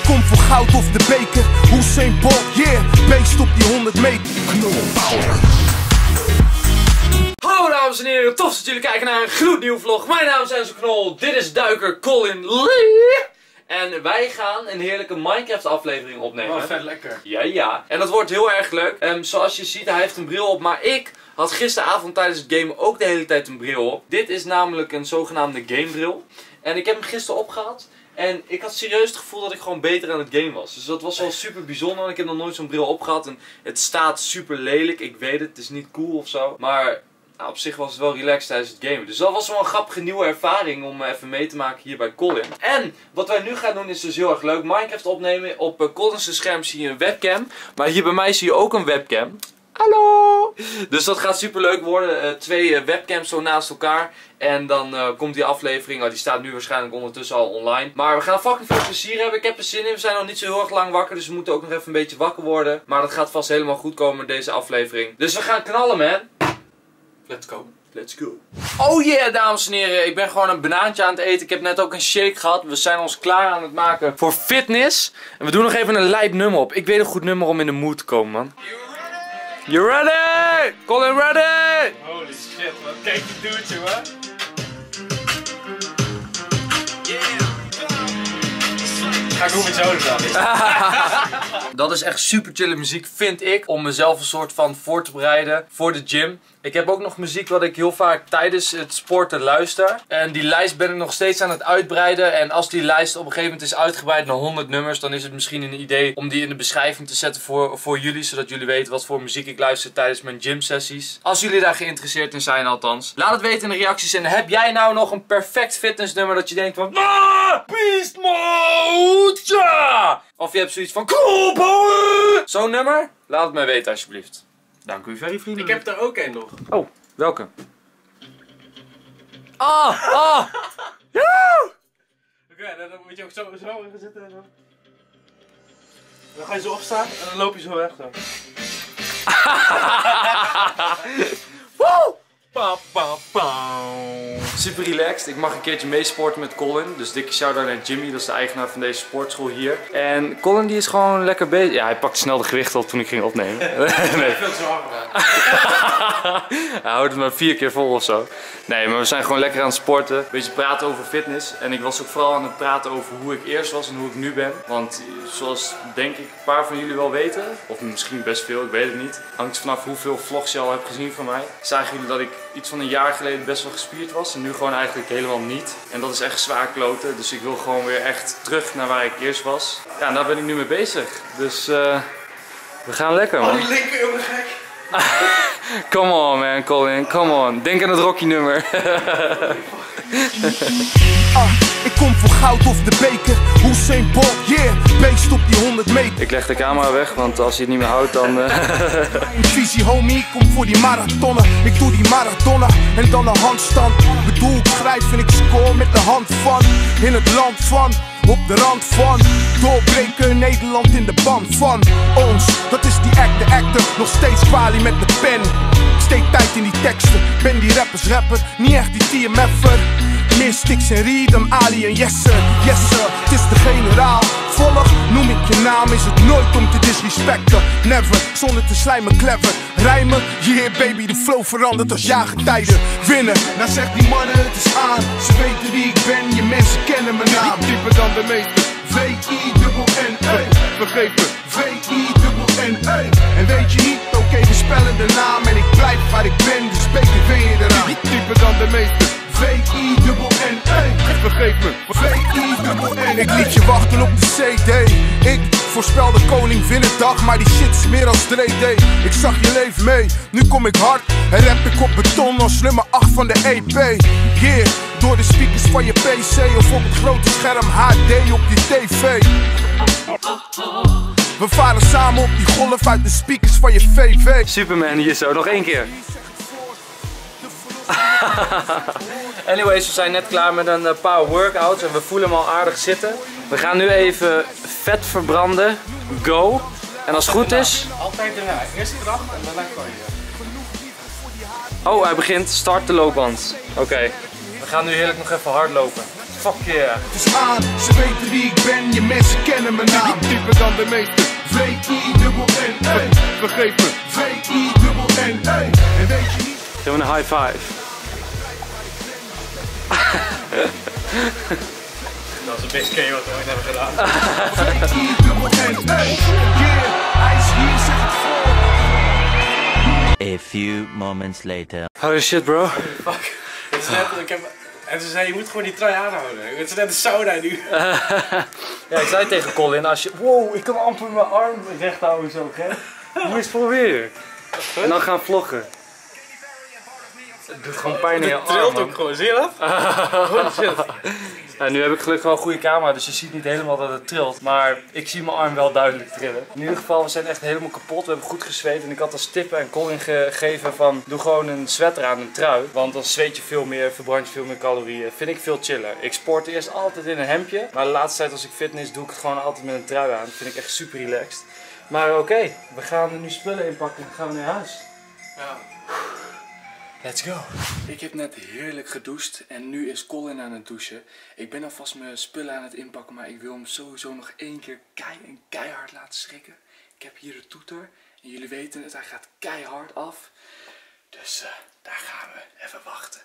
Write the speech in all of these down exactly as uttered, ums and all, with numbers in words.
kom voor goud of de beker. Usain Bolt, yeah, beest op die honderd meter. Hallo dames en heren, tof dat jullie kijken naar een gloednieuwe vlog. Mijn naam is Enzo Knol, dit is duiker Colin Lee. En wij gaan een heerlijke Minecraft aflevering opnemen. Oh, vet lekker. Ja, ja. En dat wordt heel erg leuk. Um, zoals je ziet, hij heeft een bril op, maar ik had gisteravond tijdens het gamen ook de hele tijd een bril op. Dit is namelijk een zogenaamde gamebril. En ik heb hem gisteren opgehad. En ik had serieus het gevoel dat ik gewoon beter aan het game was. Dus dat was wel super bijzonder. Want ik heb nog nooit zo'n bril opgehad. En het staat super lelijk. Ik weet het, het is niet cool of zo. Maar nou, op zich was het wel relaxed tijdens het gamen. Dus dat was wel een grappige nieuwe ervaring om even mee te maken hier bij Colin. En wat wij nu gaan doen is dus heel erg leuk. Minecraft opnemen. Op uh, Colin's scherm zie je een webcam. Maar hier bij mij zie je ook een webcam. Hallo! Dus dat gaat super leuk worden. Uh, twee uh, webcams zo naast elkaar. En dan uh, komt die aflevering. Oh, die staat nu waarschijnlijk ondertussen al online. Maar we gaan fucking veel plezier hebben. Ik heb er zin in. We zijn nog niet zo heel erg lang wakker. Dus we moeten ook nog even een beetje wakker worden. Maar dat gaat vast helemaal goed komen in deze aflevering. Dus we gaan knallen, man. Let's go. Let's go. Oh yeah, dames en heren. Ik ben gewoon een banaantje aan het eten. Ik heb net ook een shake gehad. We zijn ons klaar aan het maken voor fitness. En we doen nog even een lijp nummer op. Ik weet een goed nummer om in de mood te komen, man. You ready? Colin ready? Holy shit, man. Kijk die dude, man. Ga ik ook met jou dan. Dat is echt super chille muziek, vind ik. Om mezelf een soort van voor te bereiden voor de gym. Ik heb ook nog muziek wat ik heel vaak tijdens het sporten luister. En die lijst ben ik nog steeds aan het uitbreiden. En als die lijst op een gegeven moment is uitgebreid naar honderd nummers, dan is het misschien een idee om die in de beschrijving te zetten voor, voor jullie. Zodat jullie weten wat voor muziek ik luister tijdens mijn gym sessies. Als jullie daar geïnteresseerd in zijn althans. Laat het weten in de reacties. En heb jij nou nog een perfect fitnessnummer dat je denkt van ah, Beast Mode! Ja! Of je hebt zoiets van cool power! Zo'n nummer? Laat het mij weten alsjeblieft. Dank u very vriendelijk. Ik heb er ook één nog. Oh, welke? Ah, ah! Ja! Oké, okay, dan moet je ook zo, zo gaan zitten en zo. Dan ga je zo opstaan en dan loop je zo weg zo. Woe! Pa, pa, pa. Super relaxed. Ik mag een keertje meesporten met Colin. Dus dikke shout-out naar Jimmy. Dat is de eigenaar van deze sportschool hier. En Colin die is gewoon lekker bezig. Ja, hij pakte snel de gewichten op toen ik ging opnemen. Nee. Veel te zwaar gedaan. Hij houdt het maar vier keer vol of zo. Nee, maar we zijn gewoon lekker aan het sporten. Een beetje praten over fitness. En ik was ook vooral aan het praten over hoe ik eerst was en hoe ik nu ben. Want zoals denk ik een paar van jullie wel weten. Of misschien best veel, ik weet het niet. Hangt vanaf hoeveel vlogs je al hebt gezien van mij. Zagen jullie dat ik iets van een jaar geleden best wel gespierd was. En nu gewoon eigenlijk helemaal niet. En dat is echt zwaar kloten. Dus ik wil gewoon weer echt terug naar waar ik eerst was. Ja, en daar ben ik nu mee bezig. Dus uh, we gaan lekker, man. Oh, die linker, jongen, gek. Come on, man, Colin. Come on. Denk aan het Rocky nummer. uh, ik kom voor goud of de beker. Usain Bolt, yeah, beest op die honderd meter. Ik leg de camera weg, want als je het niet meer houdt, dan... Uh... Mijn visie, homie, ik kom voor die marathonnen. Ik doe die Maradona en dan een handstand. Bedoel, ik schrijf en ik score met de hand van. In het land van, op de rand van. Doorbreken, Nederland in de band van ons. Dat is die act, de actor, nog steeds kwalie met de pen. Ik steek tijd in die teksten, ben die rappers rapper. Niet echt die T M F'er. Meer sticks en rhythm, Ali en Jesse. Yes sir, het is de generaal. Volg, noem ik je naam, is het nooit om te disrespecten. Never, zonder te slijmen clever. Rijmen, yeah baby, de flow verandert als jaargetijden. Winnen, nou zegt die mannen het is aan. Ze weten wie ik ben, je mensen kennen mijn naam. Dieper dan de meeste, V I N N E. Vergeef me, V I N N E. En weet je niet, oké okay, we spellen de naam. En ik blijf waar ik ben, dus beter ben je eraan. Dieper dan de meeste, V I N N E. Vergeef me, V I N N E. Ik liet je wachten op de C D. Ik voorspelde koning Winnedag, maar die shit is meer als drie D. Ik zag je leven mee, nu kom ik hard. En rap ik op beton als nummer acht van de E P. Yeah, door de speakers van je P C of op het grote scherm H D op je tv. We varen samen op die golf uit de speakers van je V V. Superman hier zo, nog één keer. Anyways, we zijn net klaar met een paar workouts en we voelen hem al aardig zitten. We gaan nu even vet verbranden. Go. En als het goed is... Altijd erna. Eerst kracht en daarna gooien. Oh, hij begint. Start de loopband. Oké. Okay. We gaan nu heerlijk nog even hardlopen. Fuck yeah. Het is aan, ze weten wie ik ben, je mensen kennen mijn naam. Dieper dan de meeste. V I dubbel N, hey. Vergeef me. V I dubbel N, hey. En weet je niet. Geef me een high five. Dat is de beste K O wat we ooit hebben gedaan. V I dubbel N, hey. Yeah, hij is hier, zeg het voor. A few moments later. Holy shit, bro. Fuck. Het is net, ik heb, en ze zei, je moet gewoon die trui aanhouden. Het is net een sauna nu. Ja, ik zei tegen Colin, als je... Wow, ik kan amper mijn arm recht houden zo, hè? Moet je eens proberen. En dan gaan vloggen. Het doet gewoon pijn in je arm. Het trilt ook gewoon, zie je dat? Holy shit. Nou, nu heb ik gelukkig wel een goede camera, dus je ziet niet helemaal dat het trilt. Maar ik zie mijn arm wel duidelijk trillen. In ieder geval, we zijn echt helemaal kapot. We hebben goed gezweet. En ik had als tip aan Colin gegeven van, doe gewoon een sweater aan, een trui. Want dan zweet je veel meer, verbrand je veel meer calorieën. Vind ik veel chiller. Ik sport eerst altijd in een hemdje. Maar de laatste tijd als ik fitness doe ik het gewoon altijd met een trui aan. Dat vind ik echt super relaxed. Maar oké, okay, we gaan nu spullen inpakken en gaan we naar huis. Ja. Let's go. Ik heb net heerlijk gedoucht en nu is Colin aan het douchen. Ik ben alvast mijn spullen aan het inpakken, maar ik wil hem sowieso nog één keer kei en keihard laten schrikken. Ik heb hier de toeter en jullie weten het, hij gaat keihard af. Dus uh, daar gaan we even wachten.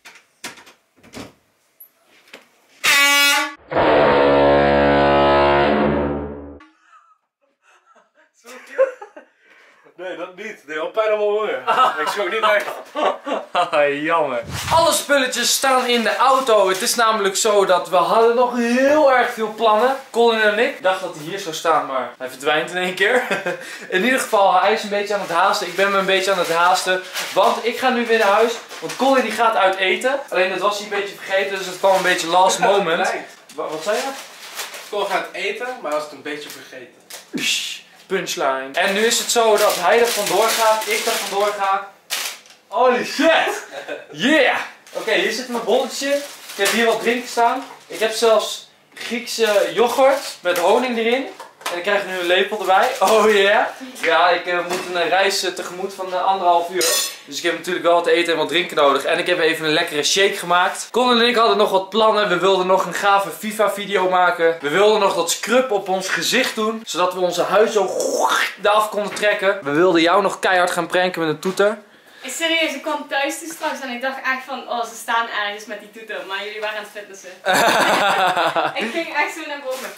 Nee, dat niet. Nee, al pijn aan mijn honger. Ik schrok niet echt. Jammer. Alle spulletjes staan in de auto. Het is namelijk zo dat we hadden nog heel erg veel plannen. Colin en ik. Ik dacht dat hij hier zou staan, maar hij verdwijnt in één keer. In ieder geval, hij is een beetje aan het haasten. Ik ben me een beetje aan het haasten. Want ik ga nu weer naar huis. Want Colin die gaat uit eten. Alleen dat was hij een beetje vergeten, dus het kwam een beetje last moment. Wat, wat zei je? Colin gaat eten, maar hij was het een beetje vergeten. Punchline. En nu is het zo dat hij er vandoor gaat, ik er vandoor ga. Holy shit! Yeah! Oké, okay, hier zit mijn bolletje. Ik heb hier wat drinken staan. Ik heb zelfs Griekse yoghurt met honing erin. En ik krijg nu een lepel erbij. Oh yeah! Ja, ik uh, moet een reis uh, tegemoet van uh, anderhalf uur. Dus ik heb natuurlijk wel wat eten en wat drinken nodig. En ik heb even een lekkere shake gemaakt. Colin en ik hadden nog wat plannen. We wilden nog een gave FIFA video maken. We wilden nog dat scrub op ons gezicht doen. Zodat we onze huid zo eraf konden trekken. We wilden jou nog keihard gaan pranken met een toeter. Serieus, ik kwam thuis toen straks en ik dacht echt van, oh ze staan ergens met die toeter. Maar jullie waren aan het fitnessen. Ik ging echt zo naar boven.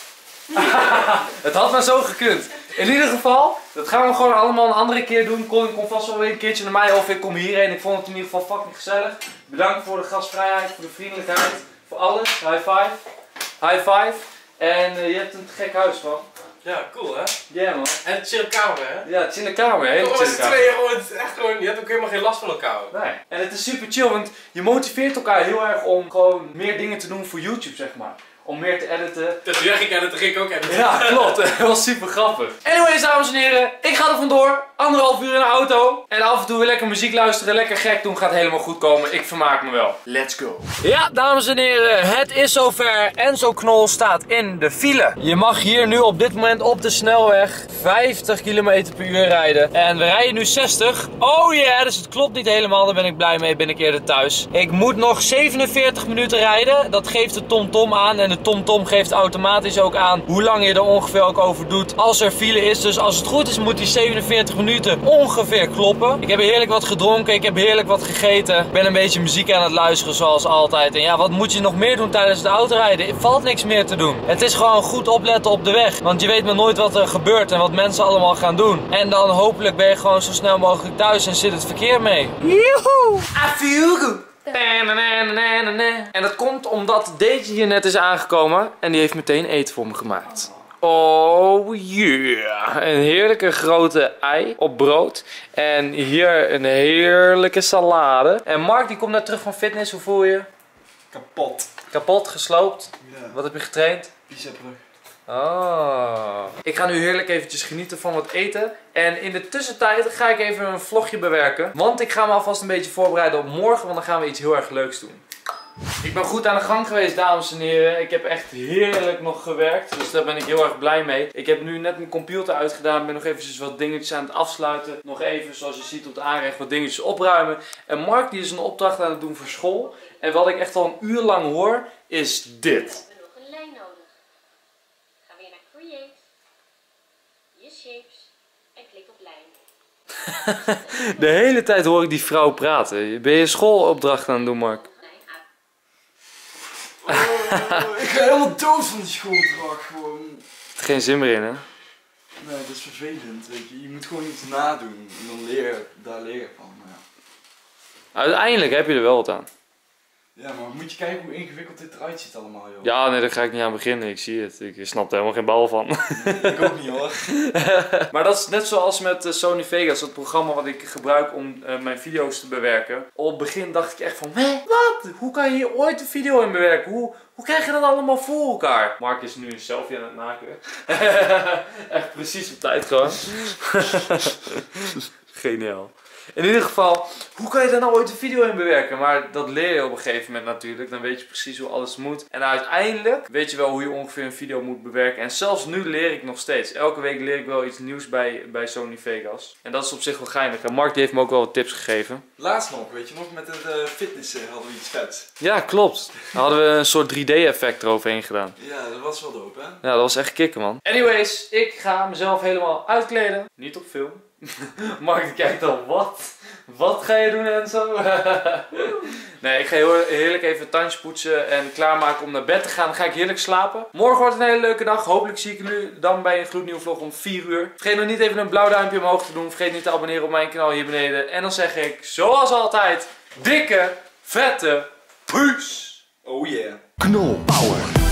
Het had maar zo gekund. In ieder geval, dat gaan we gewoon allemaal een andere keer doen. Colin komt vast wel weer een keertje naar mij of ik kom hierheen. Ik vond het in ieder geval fucking gezellig. Bedankt voor de gastvrijheid, voor de vriendelijkheid, voor alles. High five. High five. En uh, je hebt een gek huis man. Ja, cool hè? Ja yeah, man. En het chill kamer hè? Ja, het is in de kamer. Hele Kom chill met z'n kamer. tweeën gewoon, het is echt gewoon, je hebt ook helemaal geen last van elkaar. Nee. En het is super chill, want je motiveert elkaar heel erg om gewoon meer dingen te doen voor YouTube zeg maar. Om meer te editen. Dus jij ging editen, ging ik ook editen. Ja, klopt. Dat was super grappig. Anyways, dames en heren. Ik ga er vandoor. Anderhalf uur in de auto. En af en toe weer lekker muziek luisteren. Lekker gek doen. Gaat helemaal goed komen. Ik vermaak me wel. Let's go. Ja, dames en heren. Het is zover. Enzo Knol staat in de file. Je mag hier nu op dit moment op de snelweg vijftig kilometer per uur rijden. En we rijden nu zestig. Oh yeah, dus het klopt niet helemaal. Daar ben ik blij mee. Ben ik eerder thuis. Ik moet nog zevenenveertig minuten rijden. Dat geeft de TomTom aan. En de TomTom geeft automatisch ook aan hoe lang je er ongeveer ook over doet als er file is. Dus als het goed is moet die zevenenveertig minuten ongeveer kloppen. Ik heb heerlijk wat gedronken, ik heb heerlijk wat gegeten. Ik ben een beetje muziek aan het luisteren zoals altijd. En ja, wat moet je nog meer doen tijdens het autorijden? Er valt niks meer te doen. Het is gewoon goed opletten op de weg. Want je weet maar nooit wat er gebeurt en wat mensen allemaal gaan doen. En dan hopelijk ben je gewoon zo snel mogelijk thuis en zit het verkeer mee. Joehoe! I feel good! En dat komt omdat Deetje hier net is aangekomen en die heeft meteen eten voor me gemaakt. Oh yeah! Een heerlijke grote ei op brood. En hier een heerlijke salade. En Mark die komt net terug van fitness, hoe voel je? Kapot. Kapot, gesloopt? Ja. Wat heb je getraind? Biceprug. Oh. Ik ga nu heerlijk eventjes genieten van wat eten. En in de tussentijd ga ik even een vlogje bewerken. Want ik ga me alvast een beetje voorbereiden op morgen, want dan gaan we iets heel erg leuks doen. Ik ben goed aan de gang geweest, dames en heren. Ik heb echt heerlijk nog gewerkt, dus daar ben ik heel erg blij mee. Ik heb nu net mijn computer uitgedaan, ben nog eventjes wat dingetjes aan het afsluiten. Nog even, zoals je ziet op de aanrecht, wat dingetjes opruimen. En Mark die is een opdracht aan het doen voor school. En wat ik echt al een uur lang hoor, is dit. We hebben nog een lijn nodig. Ga weer naar Create, je shapes en klik op lijn. De hele tijd hoor ik die vrouw praten. Ben je schoolopdracht aan het doen, Mark? Oh, ik ga helemaal dood van die schooldracht gewoon. Geen zin meer in, hè? Nee, dat is vervelend, weet je. Je moet gewoon iets nadoen en dan leren, daar leren van. Maar ja. Uiteindelijk heb je er wel wat aan. Ja, maar moet je kijken hoe ingewikkeld dit eruit ziet allemaal, joh. Ja, nee, daar ga ik niet aan beginnen. Ik zie het. Ik snap er helemaal geen bal van. Nee, ik ook niet, hoor. Maar dat is net zoals met uh, Sony Vegas, dat programma wat ik gebruik om uh, mijn video's te bewerken. Op het begin dacht ik echt van, hé, wat? Hoe kan je hier ooit een video in bewerken? Hoe, hoe krijg je dat allemaal voor elkaar? Mark is nu een selfie aan het maken. Echt precies op tijd gewoon. Geniaal. In ieder geval, hoe kan je daar nou ooit een video in bewerken? Maar dat leer je op een gegeven moment natuurlijk. Dan weet je precies hoe alles moet. En uiteindelijk weet je wel hoe je ongeveer een video moet bewerken. En zelfs nu leer ik nog steeds. Elke week leer ik wel iets nieuws bij, bij Sony Vegas. En dat is op zich wel geinig. En Mark die heeft me ook wel wat tips gegeven. Laatst nog, weet je nog, met het uh, fitnessen hadden we iets vets. Ja, klopt. Dan hadden we een soort drie D effect eroverheen gedaan. Ja, dat was wel dope, hè? Ja, dat was echt kicken, man. Anyways, ik ga mezelf helemaal uitkleden. Niet op film. Mark die kijkt al, wat? Wat ga je doen en zo? Nee, ik ga heel heerlijk even tandjes poetsen en klaarmaken om naar bed te gaan. Dan ga ik heerlijk slapen. Morgen wordt een hele leuke dag. Hopelijk zie ik jullie dan bij een gloednieuwe vlog om vier uur. Vergeet nog niet even een blauw duimpje omhoog te doen. Vergeet niet te abonneren op mijn kanaal hier beneden. En dan zeg ik, zoals altijd, dikke, vette peace! Oh yeah. Knol Power.